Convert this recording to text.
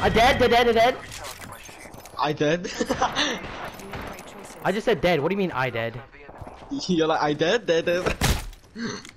I dead. I dead. I just said dead. What do you mean I dead? You're like I dead.